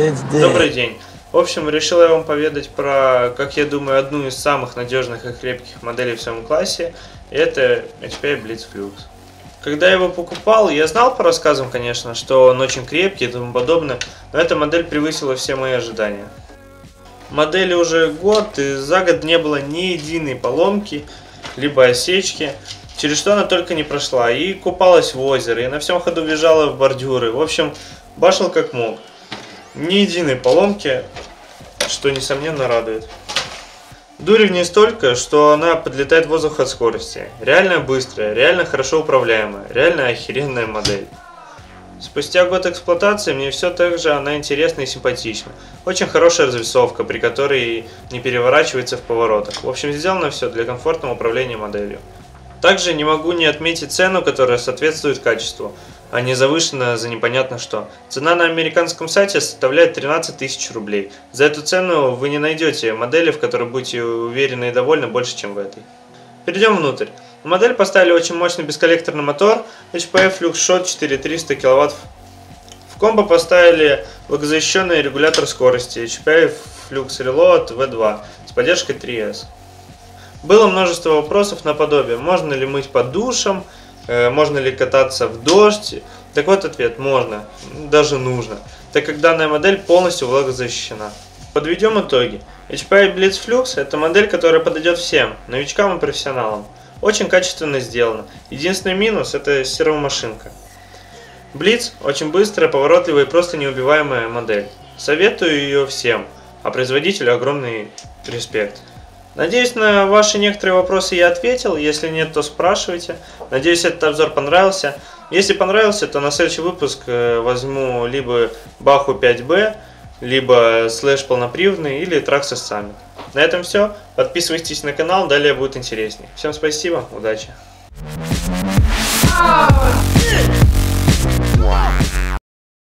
Добрый день. В общем, решил я вам поведать про, как я думаю, одну из самых надежных и крепких моделей в своем классе. Это HP Blitzflux. Когда я его покупал, я знал по рассказам, конечно, что он очень крепкий и тому подобное, но эта модель превысила все мои ожидания. Модели уже год, и за год не было ни единой поломки, либо осечки, через что она только не прошла. И купалась в озеро, и на всем ходу въезжала в бордюры. В общем, башил как мог. Ни единой поломки, что несомненно радует. Дури в ней столько, что она подлетает в воздух от скорости. Реально быстрая, реально хорошо управляемая, реально охеренная модель. Спустя год эксплуатации мне все так же она интересна и симпатична. Очень хорошая развесовка, при которой не переворачивается в поворотах. В общем, сделано все для комфортного управления моделью. Также не могу не отметить цену, которая соответствует качеству, а не завышена за непонятно что. Цена на американском сайте составляет 13 тысяч рублей. За эту цену вы не найдете модели, в которой будете уверены и довольны больше, чем в этой. Перейдем внутрь. На модель поставили очень мощный бесколлекторный мотор HP FluxShot 4300 кВт. В комбо поставили влагозащищенный регулятор скорости HP Flux Reload V2 с поддержкой 3S. Было множество вопросов наподобие, можно ли мыть под душем, можно ли кататься в дождь. Так вот ответ: можно, даже нужно, так как данная модель полностью влагозащищена. Подведем итоги. HP Blitzflux — это модель, которая подойдет всем, новичкам и профессионалам. Очень качественно сделано. Единственный минус — это сервомашинка. Blitz — очень быстрая, поворотливая и просто неубиваемая модель. Советую ее всем, а производителю огромный респект. Надеюсь, на ваши некоторые вопросы я ответил. Если нет, то спрашивайте. Надеюсь, этот обзор понравился. Если понравился, то на следующий выпуск возьму либо Баху 5B, либо Slash полноприводный или Traxxas Summit. На этом все. Подписывайтесь на канал, далее будет интереснее. Всем спасибо, удачи!